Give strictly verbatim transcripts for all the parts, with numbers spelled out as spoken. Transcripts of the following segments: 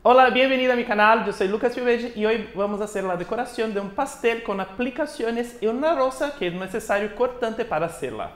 Hola, bienvenido a mi canal, yo soy Lucas Viveji y hoy vamos a hacer la decoración de un pastel con aplicaciones y una rosa que es necesario cortante para hacerla.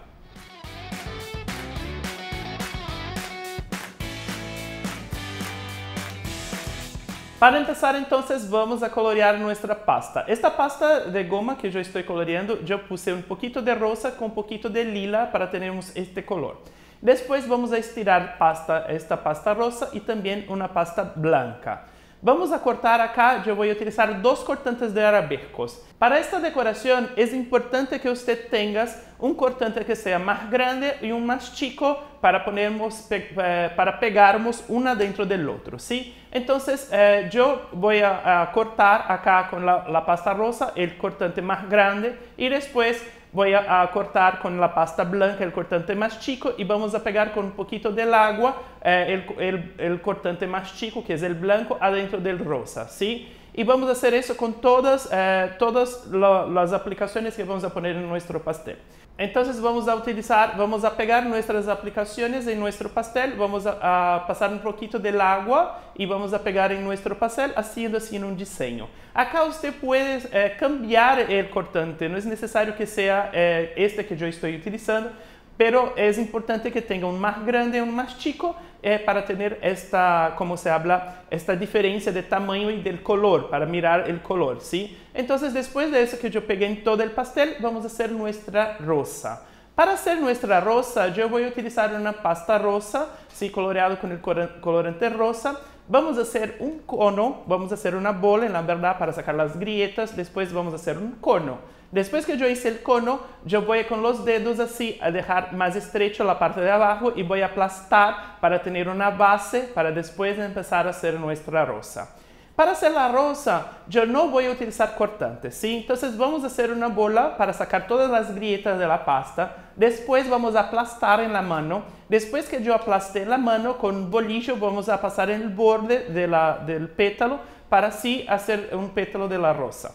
Para empezar, entonces, vamos a colorear nuestra pasta. Esta pasta de goma que yo estoy coloreando, yo puse un poquito de rosa con un poquito de lila para tener este color. Después vamos a estirar pasta, esta pasta rosa y también una pasta blanca. Vamos a cortar acá, yo voy a utilizar dos cortantes de arabescos. Para esta decoración es importante que usted tenga un cortante que sea más grande y un más chico para, ponernos, para pegarnos una dentro del otro, ¿sí? Entonces eh, yo voy a, a cortar acá con la, la pasta rosa el cortante más grande y después voy a, a cortar con la pasta blanca el cortante más chico y vamos a pegar con un poquito del agua eh, el, el, el cortante más chico, que es el blanco, adentro del rosa, ¿sí? Y vamos a hacer eso con todas, eh, todas lo, las aplicaciones que vamos a poner en nuestro pastel. Entonces vamos a utilizar, vamos a pegar nuestras aplicaciones en nuestro pastel, vamos a, a pasar un poquito del agua y vamos a pegar en nuestro pastel haciendo así un diseño. Acá usted puede eh, cambiar el cortante, no es necesario que sea eh, este que yo estoy utilizando, pero es importante que tenga un más grande y un más chico eh, para tener esta, como se habla, esta diferencia de tamaño y del color, para mirar el color, ¿sí? Entonces, después de eso que yo pegué en todo el pastel, vamos a hacer nuestra rosa. Para hacer nuestra rosa, yo voy a utilizar una pasta rosa, ¿sí? Coloreado con el colorante rosa. Vamos a hacer un cono, vamos a hacer una bola, en la verdad, para sacar las grietas. Después vamos a hacer un cono. Después que yo hice el cono, yo voy con los dedos así a dejar más estrecho la parte de abajo y voy a aplastar para tener una base para después empezar a hacer nuestra rosa. Para hacer la rosa, yo no voy a utilizar cortantes, ¿sí? Entonces vamos a hacer una bola para sacar todas las grietas de la pasta. Después vamos a aplastar en la mano. Después que yo aplasté en la mano, con un bolillo vamos a pasar en el borde de la, del pétalo para así hacer un pétalo de la rosa.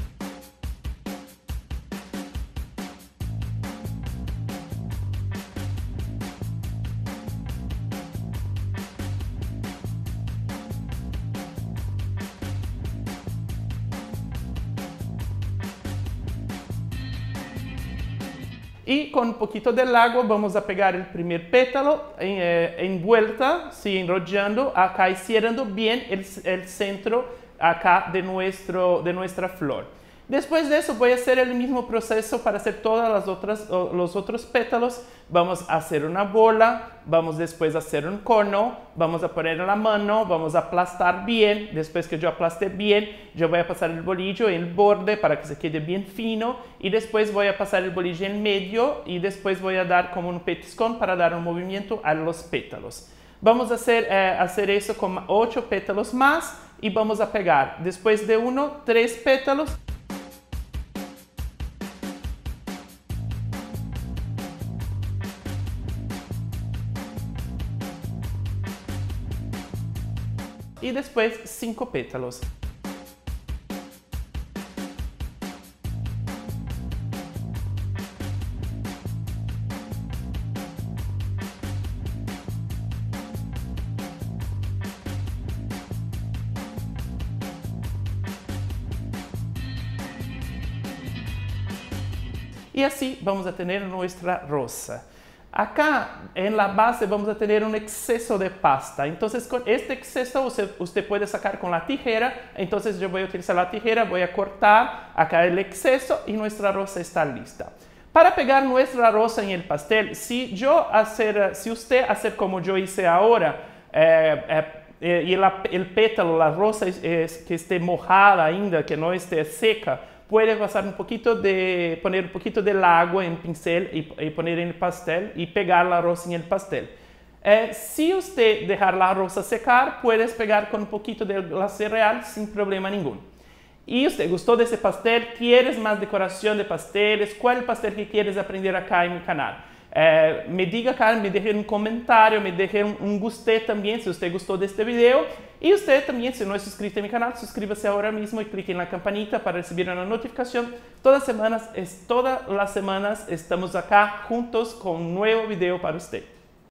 Y con un poquito del agua vamos a pegar el primer pétalo en, eh, envuelta, ¿sí? Enrollando acá y cerrando bien el, el centro acá de, nuestro, de nuestra flor. Después de eso voy a hacer el mismo proceso para hacer todas las otras, los otros pétalos. Vamos a hacer una bola, vamos después a hacer un cono, vamos a poner en la mano, vamos a aplastar bien. Después que yo aplaste bien, yo voy a pasar el bolillo en el borde para que se quede bien fino y después voy a pasar el bolillo en medio y después voy a dar como un petiscón para dar un movimiento a los pétalos. Vamos a hacer, eh, hacer eso con ocho pétalos más y vamos a pegar después de uno, tres pétalos. Y después cinco pétalos. Y así vamos a tener nuestra rosa. Acá en la base vamos a tener un exceso de pasta, entonces con este exceso usted, usted puede sacar con la tijera. Entonces yo voy a utilizar la tijera, voy a cortar acá el exceso y nuestra rosa está lista. Para pegar nuestra rosa en el pastel, si, yo hacer, si usted hacer como yo hice ahora, eh, eh, y la, el pétalo, la rosa es, es, que esté mojada ainda, que no esté seca, puede pasar un poquito de, poner un poquito del agua en pincel y, y poner en el pastel y pegar la rosa en el pastel. Eh, si usted dejar la rosa secar, puedes pegar con un poquito de la cereal sin problema ninguno. Y usted gustó de ese pastel, quieres más decoración de pasteles, ¿cuál es el pastel que quieres aprender acá en mi canal? Eh, me diga acá, me deje un comentario, me deje un, un gusté también si usted gustó de este video. Y usted también, si no es suscrito a mi canal, suscríbase ahora mismo y clique en la campanita para recibir una notificación. Todas, semanas, es, todas las semanas estamos acá juntos con un nuevo video para usted.